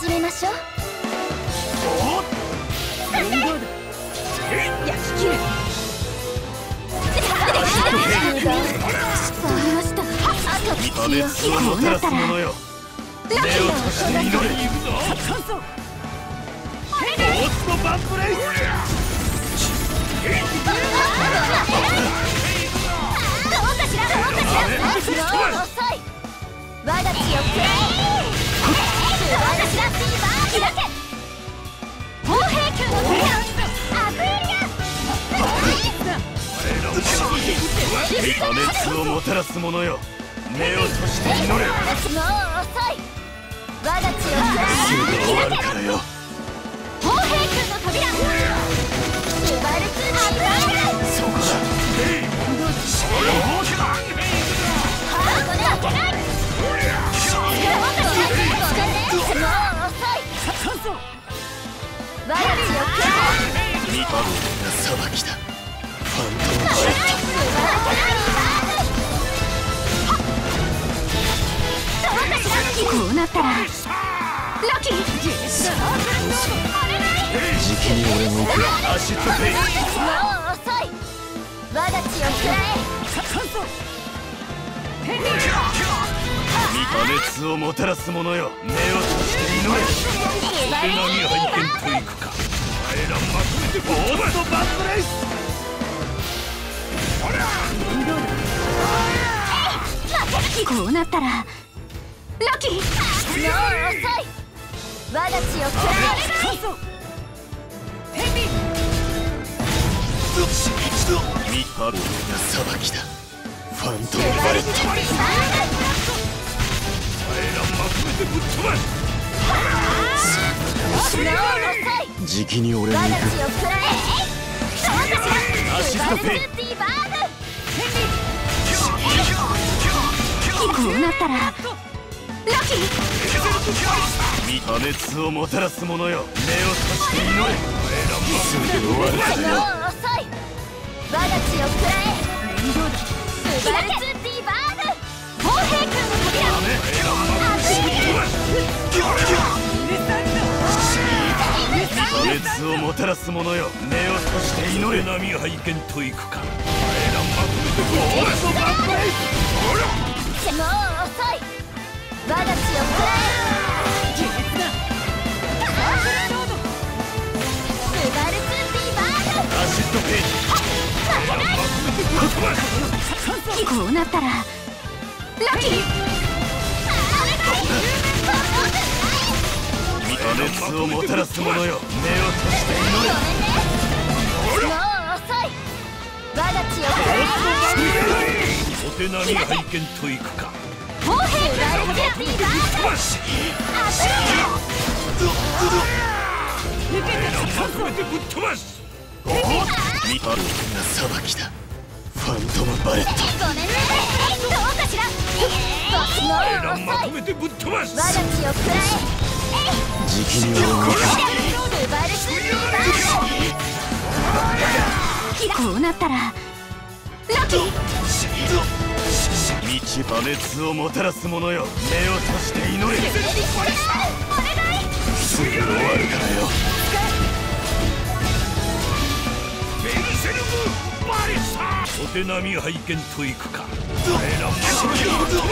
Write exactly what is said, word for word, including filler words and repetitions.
始めましょう。焼き切る。 破滅をもたらす者よ、目を閉じて祈れ。ゴーストバンブレイス。 どうかしら、どうかしら。遅い。我が血を食らえ。どうかしら。開け。砲兵級の扉。アクエリア。 破滅をもたらす者よ、目を閉じて祈れ。もう遅い。我が血を食らえ。すぐ終わるからよ。 砲兵級の扉。スバルツーアクエリア。 そこだ。ミパブが裁きだ。ファントムバレット。 こうなったらラキー。 じきに俺も行く。アシッドペイ。 もう遅い。我が血を食らえ。 破滅をもたらす者よ、目を閉じて祈れ。手並み拝見といくか。お前らまとめてゴーストバックレイス。 こうなったらラキー。もう遅い。我が血を食らえ。 ミパブが裁きだ。ファントムバレット。お前らまとめてぶっ飛ばす。じきに俺に行く。アシストペイ。 こうなったらラキー。 破滅をもたらす者よ、目を閉じて祈れ。すぐ終わるからよ。 もう遅い。我が血を食らえ。スバルツーディバーグ。砲兵級の扉。 破滅をもたらす者よ、目を閉じて祈れ。波拝見といくか。お前らまとめてゴーストバックレイス。 もう遅い。我が血を食らえ。スバルツーディバーグ。 アシッドペイ。 こうなったらラキー。 破滅をもたらす者よ、目を閉じて祈れ。 もう遅い。我が血を食らえ。 お手並み拝見といくか。 砲兵級の扉。 まとめてぶっ飛ばす。ミパブが裁きだ。ファントムバレット。 ごめんね。どうかしら。もう遅い。 まとめてぶっ飛ばす。 我が血を食らえ。 じきに俺も行く。 スバルツーディバーグ。こうなったらラキー。 道破滅をもたらす者よ、目を閉じて祈れ。すぐ終わるからよ。お手並み拝見といくか。お前らまとめてぶっ飛ば